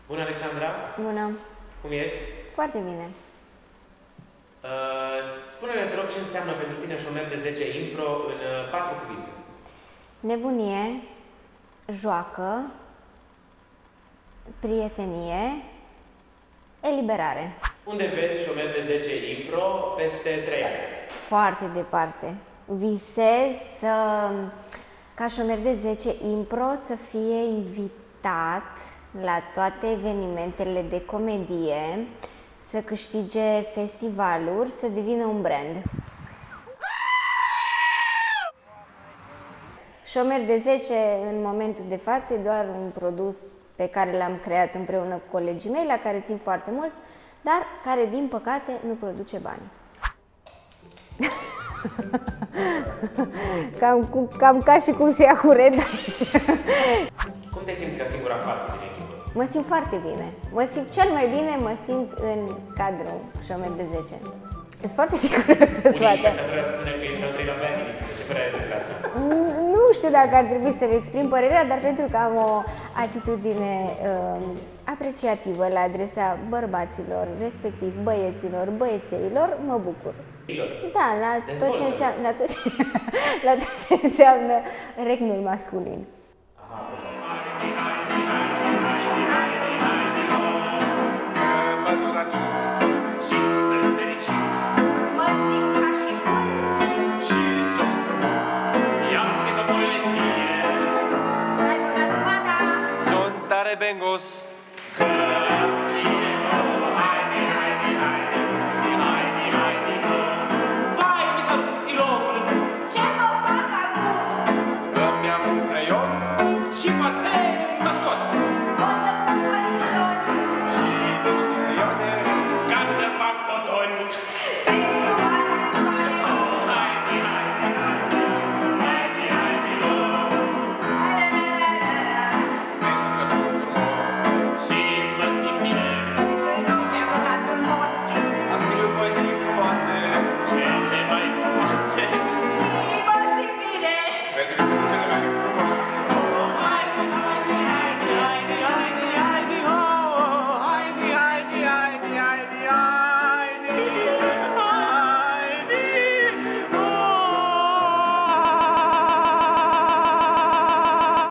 Bună, Alexandra! Bună! Cum ești? Foarte bine! Spune-ne, te rog, ce înseamnă pentru tine șomer de 10 impro în 4 cuvinte. Nebunie, joacă, prietenie, eliberare. Unde vezi șomer de 10 impro peste 3 ani? Foarte departe. Visez ca șomer de 10 impro să fie invitat la toate evenimentele de comedie, să câștige festivaluri, să devină un brand. Șomer de 10 în momentul de față e doar un produs pe care l-am creat împreună cu colegii mei, la care țin foarte mult, dar care, din păcate, nu produce bani. Cam ca și cum se ia curent aici. Cum te simți ca singura fată din echipă? Mă simt foarte bine. Mă simt cel mai bine, mă simt în cadrul șomer de 10. Sunt foarte sigură că sunt fată. Unii spune că ești al treilea bani. Ce părere ai despre asta? Nu știu dacă ar trebui să-mi exprim părerea, dar pentru că am o atitudine apreciativă la adresa bărbaților, respectiv băieților, băiețeilor, mă bucur. Da, la tot ce înseamnă regnul masculin. Mă simt ca și mulți și sunt frumos. I-am scris o poezie. Hai, băgați-mă, da! Sunt tare bengos. Că